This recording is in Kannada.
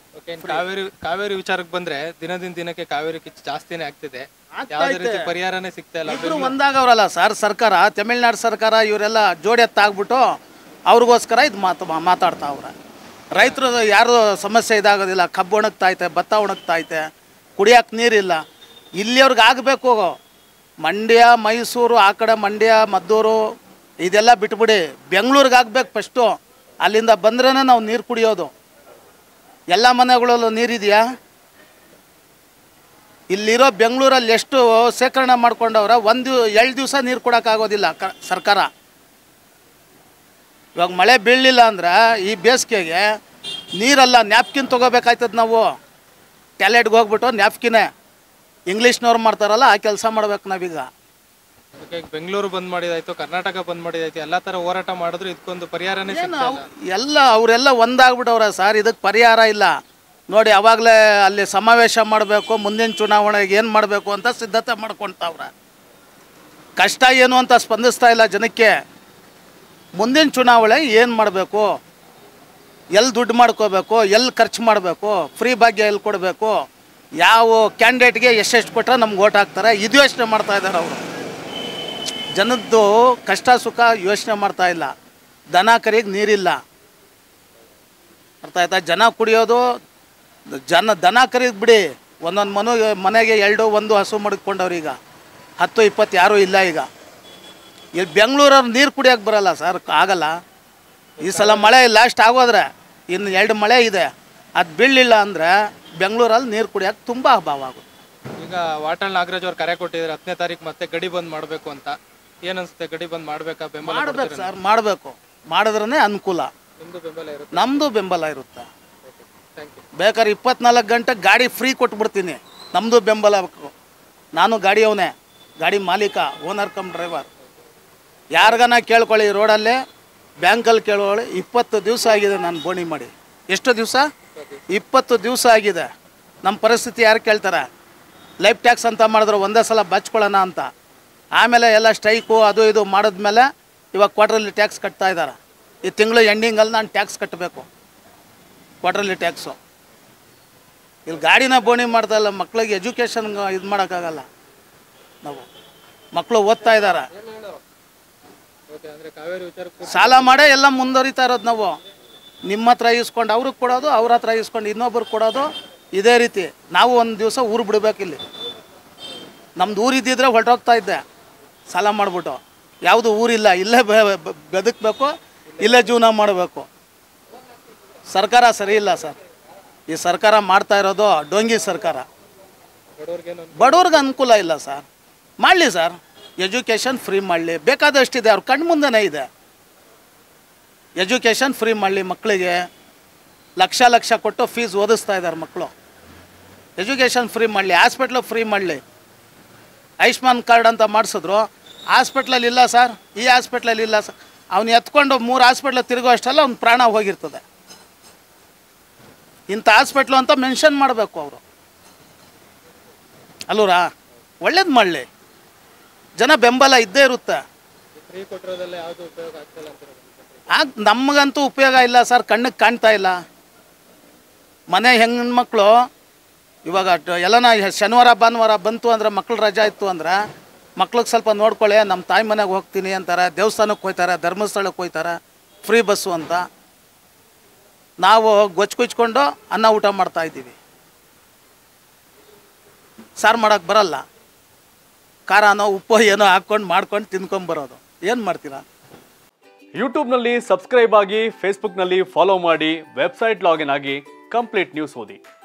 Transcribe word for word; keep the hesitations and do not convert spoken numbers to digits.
ಓಕೆ, ಕಾವೇರಿ ಕಾವೇರಿ ವಿಚಾರಕ್ಕೆ ಬಂದ್ರೆ ದಿನದಿಂದ ದಿನಕ್ಕೆ ಕಾವೇರಿ ಕಿಚ್ಚು ಜಾಸ್ತಿನೇ ಆಗ್ತಿದೆ. ಯಾವುದೇ ರೀತಿ ಪರಿಹಾರನೇ ಸಿಗ್ತಾ ಇಲ್ಲ. ಇಬ್ರು ಒಂದಾಗವ್ರಲ್ಲ ಸರ್ ಸರ್ಕಾರ, ತಮಿಳ್ನಾಡು ಸರ್ಕಾರ ಇವರೆಲ್ಲ ಜೋಡಿ ಎತ್ತಾಗ್ಬಿಟ್ಟು ಅವ್ರಿಗೋಸ್ಕರ ಇದು ಮಾತು ಮಾತಾಡ್ತಾ ಅವ್ರ. ರೈತರು ಯಾರು ಸಮಸ್ಯೆ ಇದಾಗೋದಿಲ್ಲ. ಕಬ್ಬು ಒಣಗ್ತೈತೆ, ಭತ್ತ ಒಣಗ್ತೈತೆ, ಕುಡಿಯೋಕೆ ನೀರಿಲ್ಲ. ಇಲ್ಲಿಯವ್ರಿಗೆ ಆಗಬೇಕು. ಮಂಡ್ಯ, ಮೈಸೂರು, ಆ ಕಡೆ ಮಂಡ್ಯ, ಮದ್ದೂರು ಇದೆಲ್ಲ ಬಿಟ್ಬಿಡಿ, ಬೆಂಗಳೂರಿಗೆ ಆಗ್ಬೇಕು ಫಸ್ಟು. ಅಲ್ಲಿಂದ ಬಂದ್ರೇ ನಾವು ನೀರು ಕುಡಿಯೋದು. ಎಲ್ಲ ಮನೆಗಳಲ್ಲೂ ನೀರಿದೆಯಾ? ಇಲ್ಲಿರೋ ಬೆಂಗಳೂರಲ್ಲಿ ಎಷ್ಟು ಶೇಖರಣೆ ಮಾಡ್ಕೊಂಡವ್ರ, ಒಂದು ಎರಡು ದಿವಸ ನೀರು ಕೊಡೋಕ್ಕಾಗೋದಿಲ್ಲ ಕ ಸರ್ಕಾರ. ಇವಾಗ ಮಳೆ ಬೀಳಲಿಲ್ಲ ಅಂದ್ರೆ ಈ ಬೇಸಿಗೆಗೆ ನೀರಲ್ಲ, ನ್ಯಾಪ್ಕಿನ್ ತೊಗೋಬೇಕಾಯ್ತದೆ ನಾವು. ಟ್ಯಾಲೆಟ್ಗೆ ಹೋಗ್ಬಿಟ್ಟು ನ್ಯಾಪ್ಕಿನೇ ಇಂಗ್ಲೀಷ್ನವ್ರು ಮಾಡ್ತಾರಲ್ಲ ಆ ಕೆಲಸ ಮಾಡ್ಬೇಕು ನಾವೀಗ. ಬೆಂಗಳೂರು ಬಂದ್ ಮಾಡಿದಾಯ್ತು, ಕರ್ನಾಟಕ ಬಂದ್ ಮಾಡಿದಾಯ್ತು, ಎಲ್ಲ ಥರ ಹೋರಾಟ ಮಾಡಿದ್ರು ಇದಕ್ಕೊಂದು ಪರಿಹಾರನೇ ಸಿಗ್ತಾ ಇಲ್ಲ. ಎಲ್ಲ ಅವರೆಲ್ಲ ಒಂದಾಗ್ಬಿಟ್ಟವ್ರೆ ಸರ್, ಇದಕ್ಕೆ ಪರಿಹಾರ ಇಲ್ಲ ನೋಡಿ. ಅವಾಗಲೇ ಅಲ್ಲಿ ಸಮಾವೇಶ ಮಾಡಬೇಕು, ಮುಂದಿನ ಚುನಾವಣೆಗೆ ಏನು ಮಾಡಬೇಕು ಅಂತ ಸಿದ್ಧತೆ ಮಾಡ್ಕೊಳ್ತಾವ್ರೆ. ಕಷ್ಟ ಏನು ಅಂತ ಸ್ಪಂದಿಸ್ತಾ ಇಲ್ಲ ಜನಕ್ಕೆ. ಮುಂದಿನ ಚುನಾವಣೆ ಏನು ಮಾಡಬೇಕು, ಎಲ್ಲಿ ದುಡ್ಡು ಮಾಡ್ಕೋಬೇಕು, ಎಲ್ಲಿ ಖರ್ಚು ಮಾಡಬೇಕು, ಫ್ರೀ ಭಾಗ್ಯ ಎಲ್ಲಿ ಕೊಡಬೇಕು, ಯಾವ ಕ್ಯಾಂಡಿಡೇಟ್ಗೆ ಎಷ್ಟೆಷ್ಟು ಕೊಟ್ಟರೆ ನಮ್ಗೆ ಓಟ್ ಹಾಕ್ತಾರೆ, ಇದು ಯೋಚನೆ ಮಾಡ್ತಾ ಇದ್ದಾರೆ ಅವರು. ಜನದ್ದು ಕಷ್ಟ ಸುಖ ಯೋಚನೆ ಮಾಡ್ತಾ ಇಲ್ಲ. ದನ ಕರಿಗೆ ನೀರಿಲ್ಲ, ಅರ್ಥ ಆಯ್ತಾ? ಜನ ಕುಡಿಯೋದು, ಜನ ದನ ಕರಿಗೆ ಬಿಡಿ, ಒಂದೊಂದು ಮನು ಮನೆಗೆ ಎರಡು ಒಂದು ಹಸು ಮಡ್ಕೊಂಡವ್ರು. ಈಗ ಹತ್ತು ಇಪ್ಪತ್ತು ಯಾರೂ ಇಲ್ಲ. ಈಗ ಇಲ್ಲಿ ಬೆಂಗಳೂರವ್ರು ನೀರು ಕುಡಿಯೋಕೆ ಬರೋಲ್ಲ ಸರ್, ಆಗಲ್ಲ. ಈ ಸಲ ಮಳೆ ಲಾಸ್ಟ್ ಆಗೋದ್ರೆ ಇನ್ನು ಎರಡು ಮಳೆ ಇದೆ, ಅದು ಬೀಳಲಿಲ್ಲ ಅಂದರೆ ಬೆಂಗಳೂರಲ್ಲಿ ನೀರು ಕುಡಿಯೋಕೆ ತುಂಬ ಅಭಾವ ಆಗುತ್ತೆ. ಈಗ ವಾಟಾಳ್ ನಾಗರಾಜ್ ಅವ್ರು ಕರೆ ಕೊಟ್ಟಿದ್ದಾರೆ ಹತ್ತನೇ ತಾರೀಕು ಮತ್ತೆ ಗಡಿ ಬಂದ್ ಮಾಡಬೇಕು ಅಂತ. ಏನನ್ಸುತ್ತೆ, ಗಡಿ ಬಂದ್ ಮಾಡಬೇಕಾ? ಬೆಂಬಲ ಮಾಡಬೇಕು ಸರ್, ಮಾಡಬೇಕು. ಮಾಡಿದ್ರೇ ಅನುಕೂಲ. ನಿಮ್ಮದು ಬೆಂಬಲ ಇರುತ್ತೆ? ನಮ್ಮದು ಬೆಂಬಲ ಇರುತ್ತೆ. ಬೇಕಾದ್ರೆ ಇಪ್ಪತ್ನಾಲ್ಕು ಗಂಟೆ ಗಾಡಿ ಫ್ರೀ ಕೊಟ್ಬಿಡ್ತೀನಿ, ನಮ್ಮದು ಬೆಂಬಲ ಬೇಕು. ನಾನು ಗಾಡಿಯವನೇ, ಗಾಡಿ ಮಾಲೀಕ, ಓನರ್ ಕಮ್ ಡ್ರೈವರ್. ಯಾರಿಗಾನ ಕೇಳ್ಕೊಳ್ಳಿ, ರೋಡಲ್ಲೇ ಬ್ಯಾಂಕಲ್ಲಿ ಕೇಳ್ಕೊಳ್ಳಿ. ಇಪ್ಪತ್ತು ದಿವಸ ಆಗಿದೆ ನಾನು ಬೋಣಿ ಮಾಡಿ. ಎಷ್ಟು ದಿವಸ? ಇಪ್ಪತ್ತು ದಿವಸ ಆಗಿದೆ. ನಮ್ಮ ಪರಿಸ್ಥಿತಿ ಯಾರು ಕೇಳ್ತಾರೆ? ಲೈಫ್ ಟ್ಯಾಕ್ಸ್ ಅಂತ ಮಾಡಿದ್ರು, ಒಂದೇ ಸಲ ಬಚ್ಕೊಳ್ಳೋಣ ಅಂತ. ಆಮೇಲೆ ಎಲ್ಲ ಸ್ಟ್ರೈಕು ಅದು ಇದು ಮಾಡಿದ್ಮೇಲೆ ಇವಾಗ ಕ್ವಾರ್ಟರ್ಲಿ ಟ್ಯಾಕ್ಸ್ ಕಟ್ತಾ ಇದ್ದಾರೆ. ಈ ತಿಂಗಳು ಎಂಡಿಂಗಲ್ಲಿ ನಾನು ಟ್ಯಾಕ್ಸ್ ಕಟ್ಟಬೇಕು, ಕ್ವಾರ್ಟರ್ಲಿ ಟ್ಯಾಕ್ಸು. ಇಲ್ಲಿ ಗಾಡಿನ ಬೋಣಿ ಮಾಡ್ತಾ ಇಲ್ಲ. ಮಕ್ಳಿಗೆ ಎಜುಕೇಷನ್ ಇದು ಮಾಡೋಕ್ಕಾಗಲ್ಲ. ನಾವು ಮಕ್ಕಳು ಓದ್ತಾ ಇದ್ದಾರೆ, ಸಾಲ ಮಾಡೇ ಎಲ್ಲ ಮುಂದುವರಿತಾ ಇರೋದು. ನಾವು ನಿಮ್ಮ ಹತ್ರ ಇಸ್ಕೊಂಡು ಅವ್ರಿಗೆ ಕೊಡೋದು, ಅವ್ರ ಹತ್ರ ಇಸ್ಕೊಂಡು ಇನ್ನೊಬ್ರಿಗೆ ಕೊಡೋದು, ಇದೇ ರೀತಿ. ನಾವು ಒಂದು ದಿವಸ ಊರು ಬಿಡಬೇಕು. ಇಲ್ಲಿ ನಮ್ದು ಊರಿದ್ದಿದ್ರೆ ಹೊರಟೋಗ್ತಾ ಇದ್ದೆ ಸಾಲ ಮಾಡಿಬಿಟ್ಟು. ಯಾವುದು ಊರಿಲ್ಲ, ಇಲ್ಲೇ ಬದುಕಬೇಕು, ಇಲ್ಲೇ ಜೀವನ ಮಾಡಬೇಕು. ಸರ್ಕಾರ ಸರಿ ಇಲ್ಲ ಸರ್. ಈ ಸರ್ಕಾರ ಮಾಡ್ತಾ ಇರೋದು ಡೋಂಗಿ ಸರ್ಕಾರ. ಬಡವ್ರಿಗೆ ಅನುಕೂಲ ಇಲ್ಲ ಸರ್. ಮಾಡಲಿ ಸರ್, ಎಜುಕೇಷನ್ ಫ್ರೀ ಮಾಡಲಿ. ಬೇಕಾದಷ್ಟಿದೆ, ಅವ್ರ ಕಣ್ಣು ಮುಂದೆನೇ ಇದೆ. ಎಜುಕೇಷನ್ ಫ್ರೀ ಮಾಡಲಿ. ಮಕ್ಕಳಿಗೆ ಲಕ್ಷ ಲಕ್ಷ ಕೊಟ್ಟು ಫೀಸ್ ಓದಿಸ್ತಾ ಇದ್ದಾರೆ ಮಕ್ಕಳು. ಎಜುಕೇಷನ್ ಫ್ರೀ ಮಾಡಲಿ. ಹಾಸ್ಪಿಟ್ಲಿಗೆ ಫ್ರೀ ಮಾಡಲಿ. ಆಯುಷ್ಮಾನ್ ಕಾರ್ಡ್ ಅಂತ ಮಾಡಿಸಿದ್ರು, ಹಾಸ್ಪಿಟ್ಲಲ್ಲಿ ಇಲ್ಲ ಸರ್, ಈ ಹಾಸ್ಪಿಟ್ಲಲ್ಲಿ ಇಲ್ಲ ಸರ್. ಅವ್ನು ಎತ್ಕೊಂಡು ಮೂರು ಹಾಸ್ಪಿಟ್ಲ್ ತಿರುಗೋ ಅಷ್ಟೆಲ್ಲ ಅವ್ನು ಪ್ರಾಣ ಹೋಗಿರ್ತದೆ. ಇಂಥ ಹಾಸ್ಪಿಟ್ಲು ಅಂತ ಮೆನ್ಷನ್ ಮಾಡಬೇಕು ಅವರು, ಅಲ್ಲೂರಾ? ಒಳ್ಳೇದು ಮಾಡಲಿ, ಜನ ಬೆಂಬಲ ಇದ್ದೇ ಇರುತ್ತೆ. ಆಗ ನಮಗಂತೂ ಉಪಯೋಗ ಇಲ್ಲ ಸರ್, ಕಣ್ಣಿಗೆ ಕಾಣ್ತಾ ಇಲ್ಲ. ಮನೆ ಹೆಣ್ಮಕ್ಳು ಇವಾಗ ಎಲ್ಲನ ಶನಿವಾರ ಭಾನುವಾರ ಬಂತು ಅಂದರೆ, ಮಕ್ಳು ರಜಾ ಇತ್ತು ಅಂದ್ರೆ, ಮಕ್ಳಿಗೆ ಸ್ವಲ್ಪ ನೋಡ್ಕೊಳ್ಳಿ, ನಮ್ಮ ತಾಯಿ ಮನೆಗೆ ಹೋಗ್ತೀನಿ ಅಂತಾರೆ, ದೇವಸ್ಥಾನಕ್ಕೆ ಹೋಗ್ತಾರೆ, ಧರ್ಮಸ್ಥಳಕ್ಕೆ ಹೋಗ್ತಾರೆ, ಫ್ರೀ ಬಸ್ಸು ಅಂತ. ನಾವು ಗೊಚ್ಚು ಕುಚ್ಕೊಂಡು ಅನ್ನ ಊಟ ಮಾಡ್ತಾ ಇದ್ದೀವಿ. ಸಾರು ಮಾಡೋಕ್ಕೆ ಬರಲ್ಲ, ಖಾರನೋ ಉಪ್ಪು ಏನೋ ಹಾಕ್ಕೊಂಡು ಮಾಡ್ಕೊಂಡು ತಿನ್ಕೊಂಬರೋದು. ಏನು ಮಾಡ್ತೀರಾ? ಯೂಟ್ಯೂಬ್ನಲ್ಲಿ ಸಬ್ಸ್ಕ್ರೈಬ್ ಆಗಿ, ಫೇಸ್ಬುಕ್ನಲ್ಲಿ ಫಾಲೋ ಮಾಡಿ, ವೆಬ್ಸೈಟ್ ಲಾಗಿನ್ ಆಗಿ ಕಂಪ್ಲೀಟ್ ನ್ಯೂಸ್ ಓದಿ.